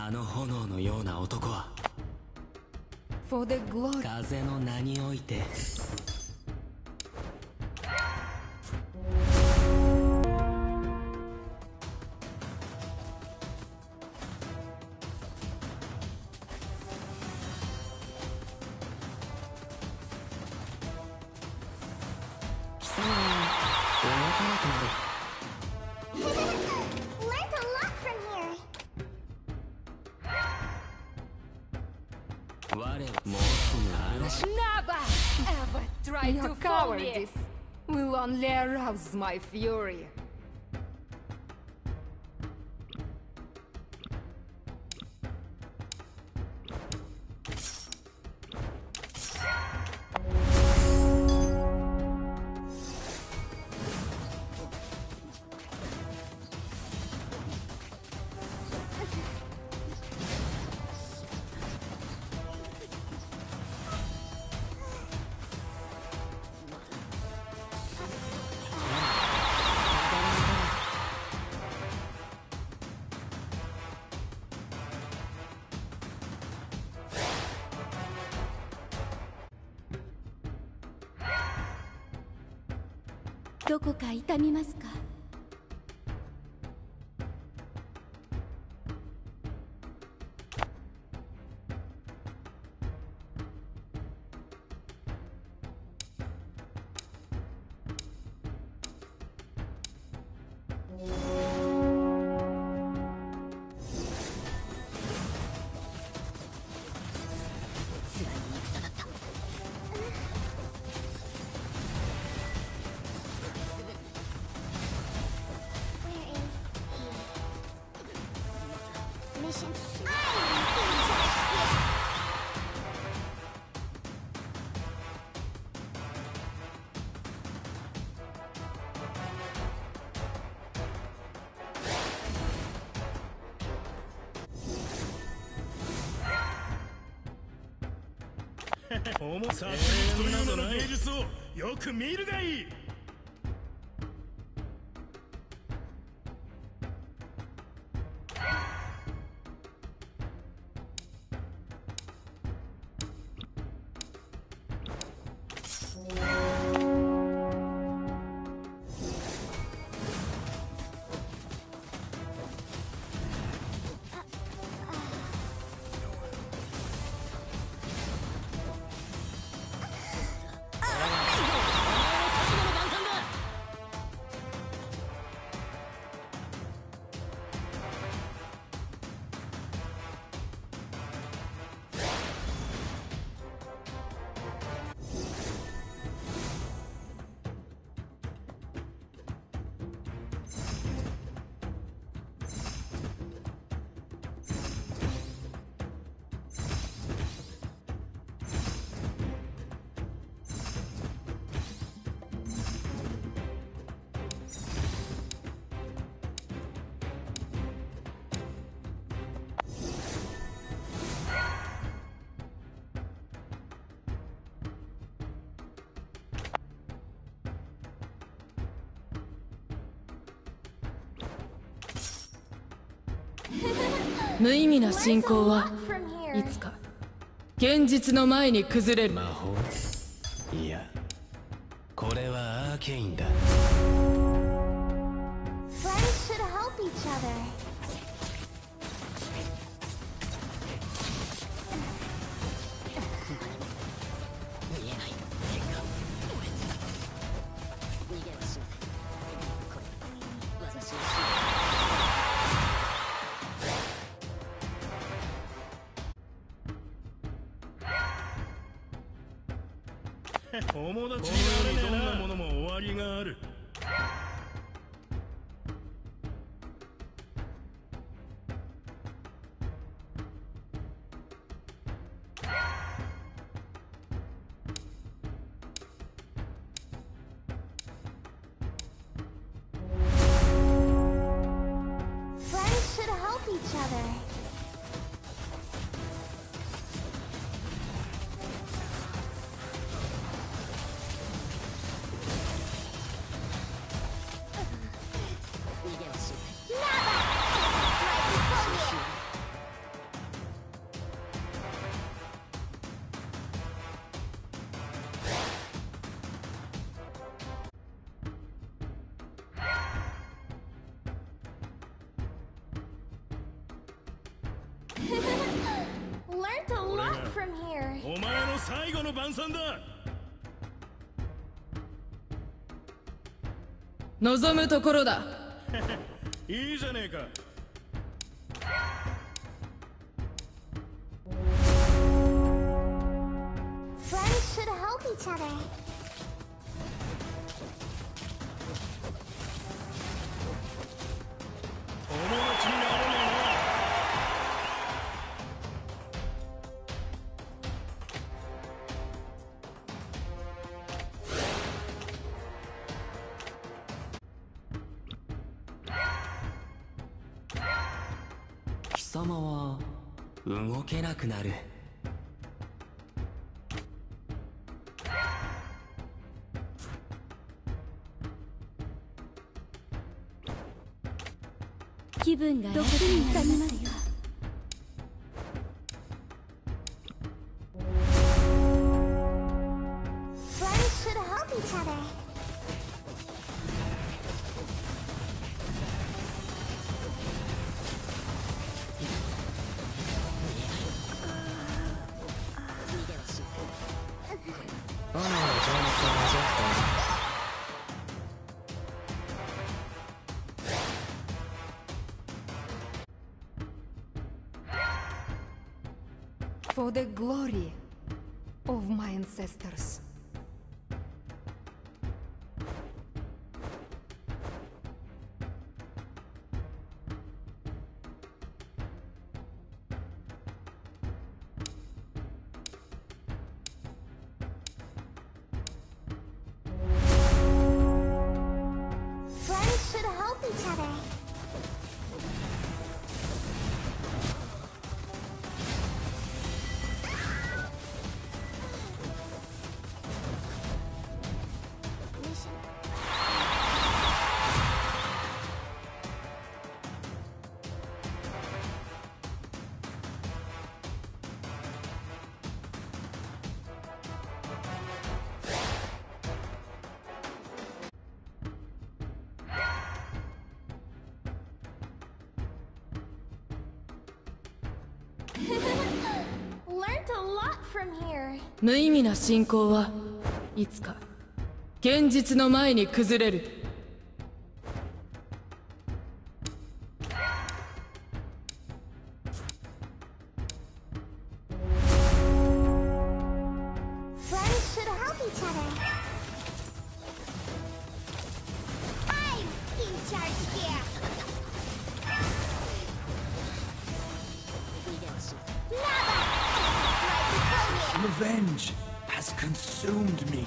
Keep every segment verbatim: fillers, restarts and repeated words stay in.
あの炎のような男は For the glory. 風の名において貴様は動かなくなる。 Learned a lot from here. 我はもうすぐ嵐 Never ever try Your to fool me. cowardice will only arouse my fury. どこか痛みますか？ さあ、という名の芸術をよく見るがいい。 無意味な信仰はいつか現実の前に崩れる。 魔法いやこれはアーケインだ。 Friends should help each other. 友達になれねえな。どんなものも終わりがある。 Friends should help each other. 「 Learned a lot from here. お前の最後の晩餐だ。 望むところだ。 いいじゃねえか。 Friends should help each other. 友達にならねえな。 貴様は動けなくなる。 気分がどこに痛みますよ。Friends should help each other. 炎の情熱を味わった。 For the glory of my ancestors. Friends should help each other. Learned a lot from here. 無意味な信仰はいつか現実の前に崩れる。 Friends should help each other. I'm in charge here. Revenge has consumed me.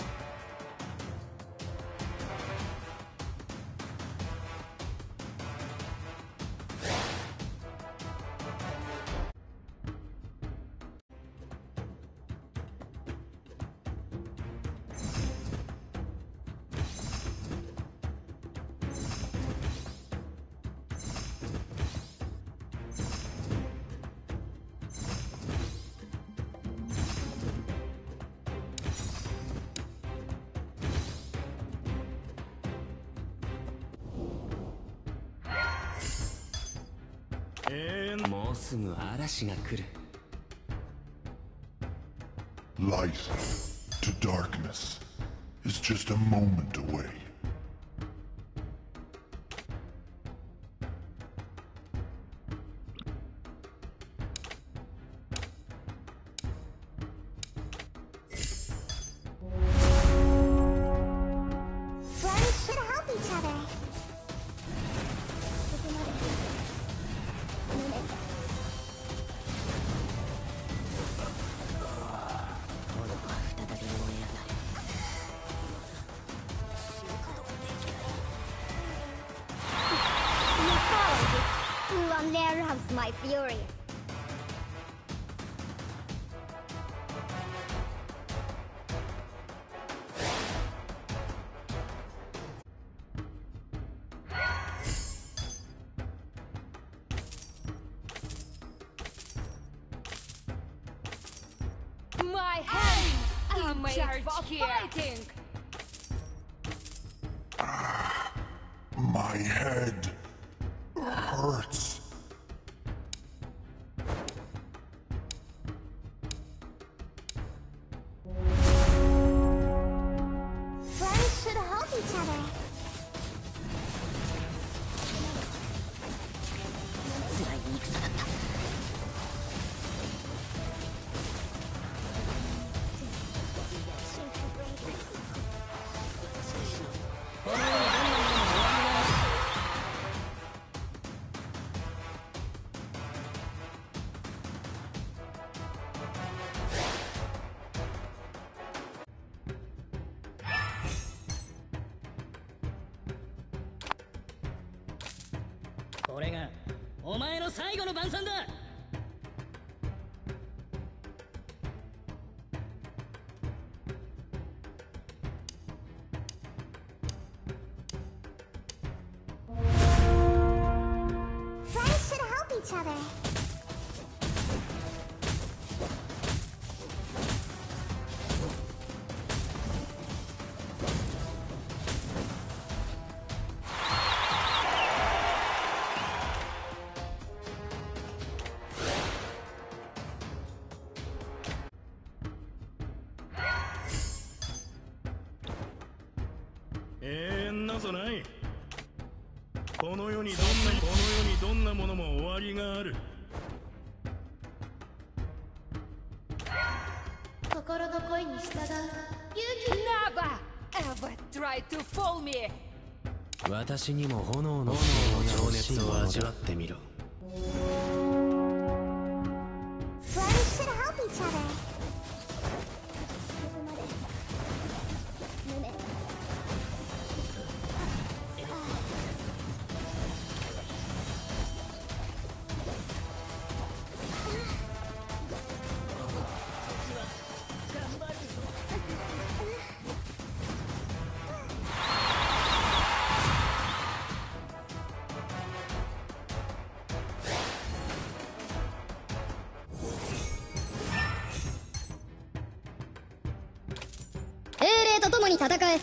Eh, もうすぐ嵐が来る。 Light to darkness is just a moment away. Friends should help each other. One layer of my fury. My hands are made for fighting. My head hurts. 最後の晩餐だ。 Friends should help each other. 永遠なぞない。この世にどんなこの世にどんなものも終わりがある。 心の声に従う勇気。Never ever try to fool me. 私にも炎の情熱を味わってみろ。 Friends should help each other. 英霊と共に戦え。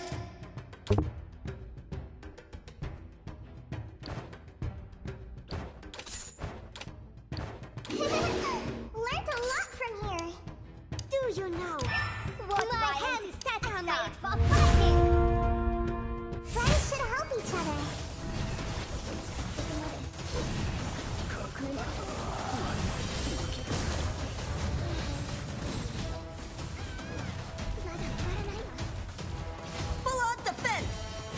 Learned a lot from here. Do you know what my hands are made for fighting? Friends should help each other. Full on defense.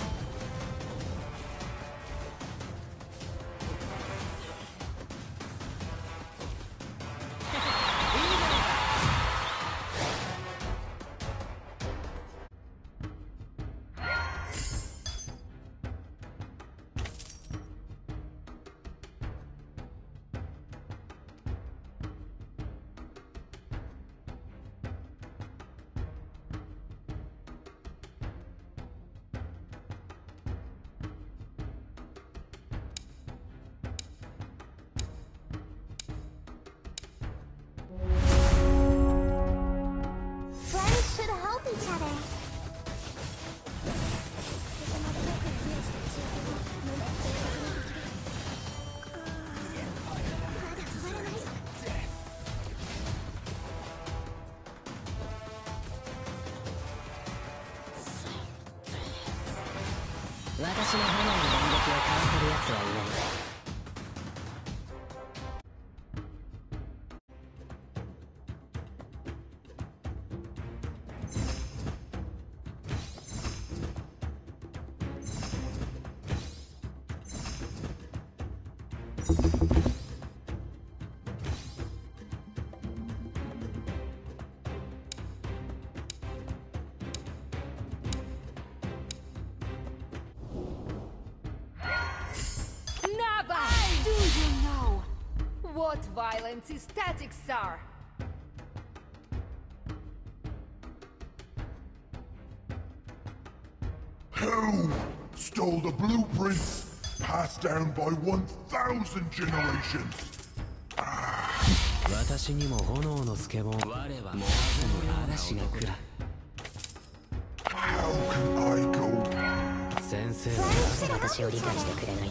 Friends should help each other. "私の炎の電撃をかわせる奴はいない。 Never. Do you know what violent statics are? Who stole the blueprints passed down by one thousand generations? 私にも炎のスケボン。我はもうすぐ嵐が来る。 How can I go? 先生はなぜ私を理解してくれない。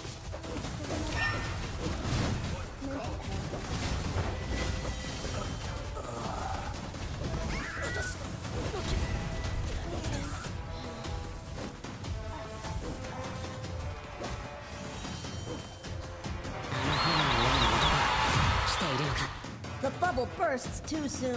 The bubble bursts too soon.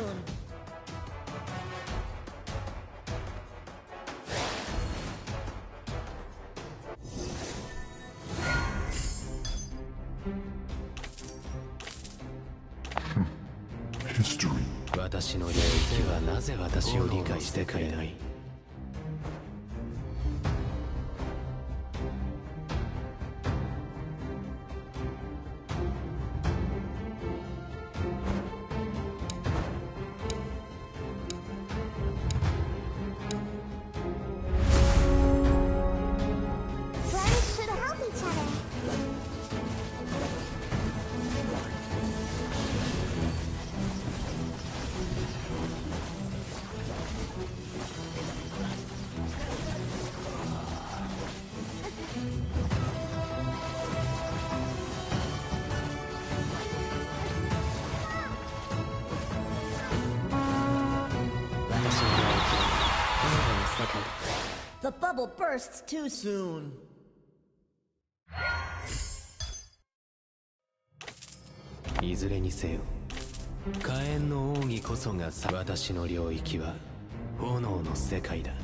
History. 私の先生はなぜ私を理解してくれない。 The bubble bursts too soon. いずれにせよ火炎の奥義こそが私の領域は炎の世界だ。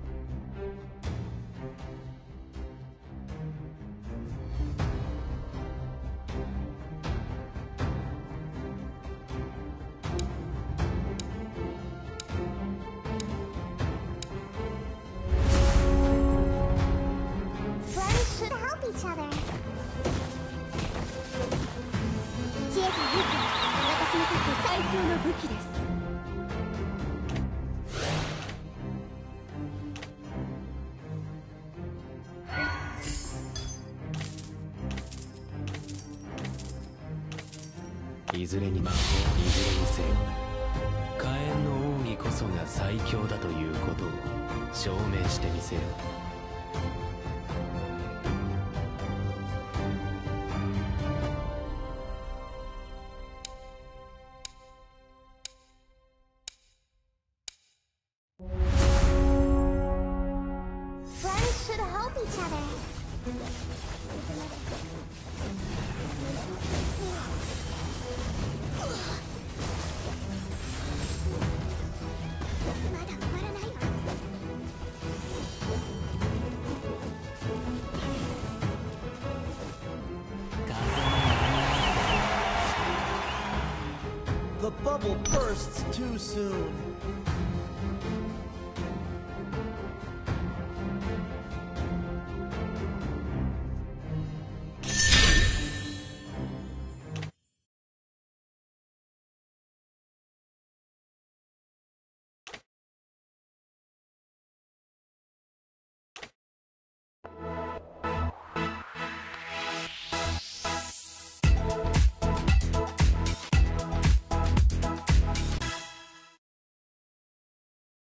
いずれに魔法、いずれにせよ火炎の奥義こそが最強だということを証明してみせよ。 Friends should help each other. まだ終わらないわ。 The bubble bursts too soon.